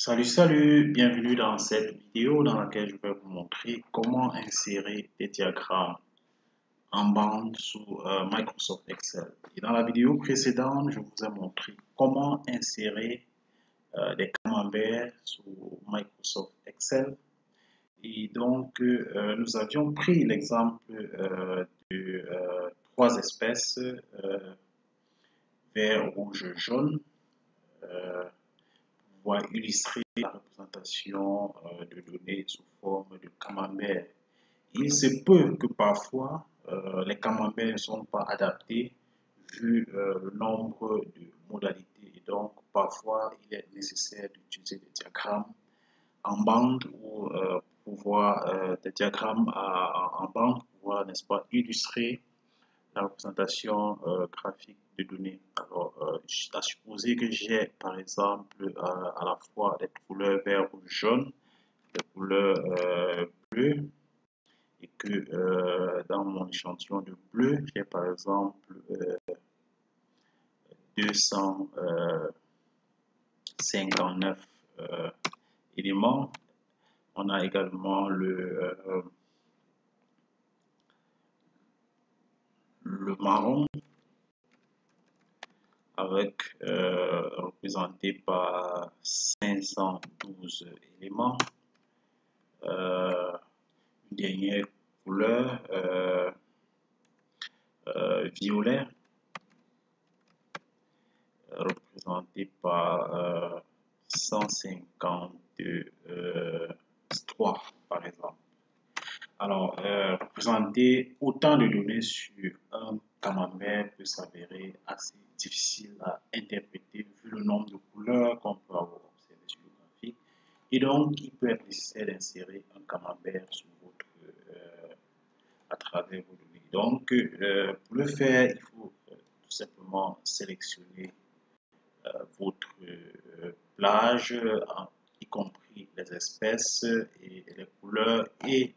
Salut, bienvenue dans cette vidéo dans laquelle je vais vous montrer comment insérer des diagrammes en bande sous Microsoft Excel. Et dans la vidéo précédente, je vous ai montré comment insérer des camemberts sous Microsoft Excel. Et donc, nous avions pris l'exemple de trois espèces, vert, rouge, jaune. Pouvoir illustrer la représentation de données sous forme de camembert. Il se peut que parfois les camemberts ne sont pas adaptés vu le nombre de modalités. Et donc, parfois, il est nécessaire d'utiliser des diagrammes en bande ou pouvoir des diagrammes en bande pour pouvoir, n'est-ce pas, illustrer la représentation graphique de données. Alors, à supposer que j'ai par exemple à la fois des couleurs vert, rouge, jaune, des couleurs bleues, et que dans mon échantillon de bleu, j'ai par exemple 259 éléments. On a également le marron avec représenté par 512 éléments. Une dernière couleur violet représentée par 153 par exemple. Alors, représenter autant de données sur un camembert peut s'avérer assez difficile à interpréter vu le nombre de couleurs qu'on peut avoir observé sur le graphique. Et donc, il peut être nécessaire d'insérer un camembert à travers vos données. Donc, pour le faire, il faut tout simplement sélectionner votre plage, y compris les espèces et les couleurs et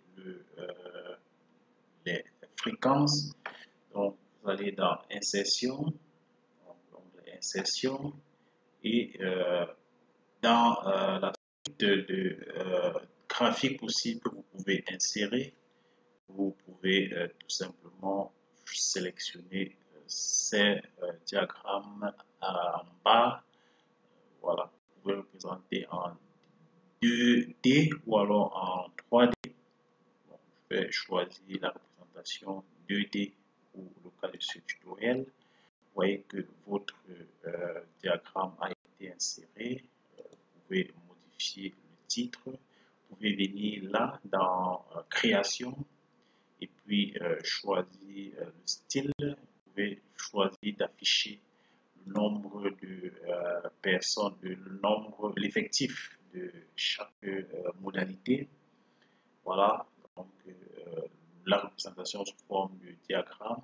les fréquences. Donc, vous allez dans Insertion, Insertion et dans la suite de graphiques possibles que vous pouvez insérer, vous pouvez tout simplement sélectionner ces diagrammes en bas. Voilà, vous pouvez le présenter en 2D ou alors en 3D. Bon, je vais choisir la représentation 2D pour le cas de ce tutoriel. Vous voyez que votre diagramme a été inséré. Vous pouvez modifier le titre. Vous pouvez venir là dans Création et puis choisir le style. Vous pouvez choisir d'afficher le nombre de personnes, l'effectif de chaque modalité. Voilà, donc la représentation sous forme de diagramme,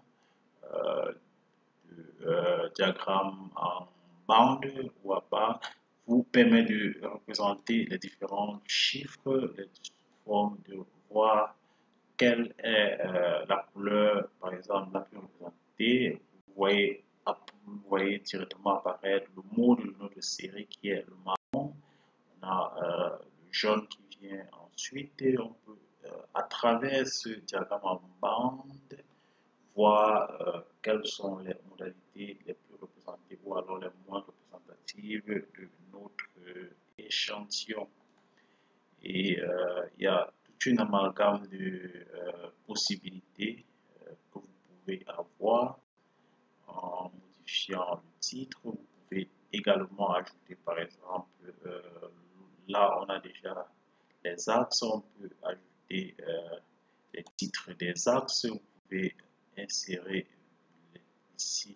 diagramme en bande ou à part, vous permet de représenter les différents chiffres, les formes de voir quelle est la couleur, par exemple, la plus représentée. Vous voyez directement apparaître le mot de notre série qui est le marron. On a le jaune qui vient ensuite et on peut, à travers ce diagramme en bande, voir quelles sont les modalités les plus représentées ou alors les moins représentatives de notre échantillon. Et il y a toute une amalgame de possibilités que vous pouvez avoir en modifiant le titre. Vous pouvez également ajouter, par exemple, là on a déjà les axes, on peut ajouter les titres des axes. Vous pouvez insérer ici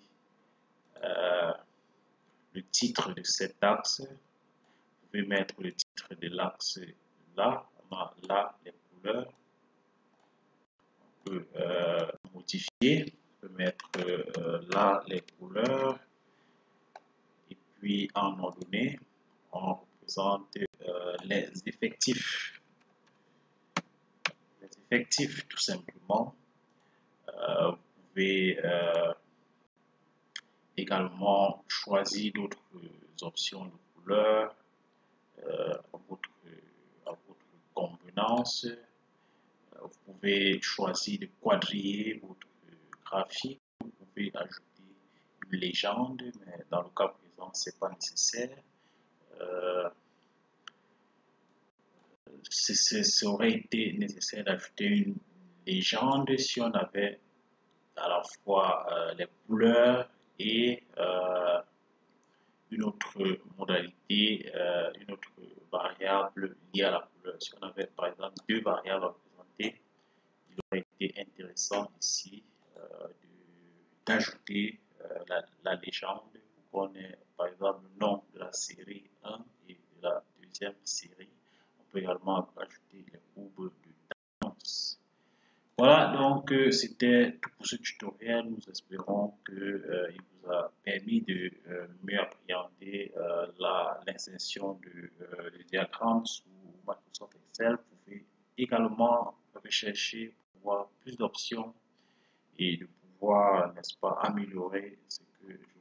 le titre de cet axe. Vous pouvez mettre le titre de l'axe là. On a là les couleurs. On peut modifier. On peut mettre là les couleurs. Et puis en ordonnée, on représente les effectifs. Les effectifs tout simplement. Vous pouvez également choisir d'autres options de couleurs. préférence. Vous pouvez choisir de quadriller votre graphique. Vous pouvez ajouter une légende, mais dans le cas présent, ce n'est pas nécessaire. Ça aurait été nécessaire d'ajouter une légende si on avait à la fois les couleurs et une autre modalité, une autre variable liée à la couleur. Si on avait par exemple deux variables représentées, il aurait été intéressant ici d'ajouter la légende pour qu'on ait par exemple le nom de la série 1 et de la deuxième série. On peut également ajouter les courbes de tendance. Voilà, donc c'était tout pour ce tutoriel. Nous espérons qu'il vous a permis de mieux appréhender l'insertion de diagrammes sous Microsoft Excel. Vous pouvez également rechercher pour voir plus d'options et de pouvoir, n'est-ce pas, améliorer ce que je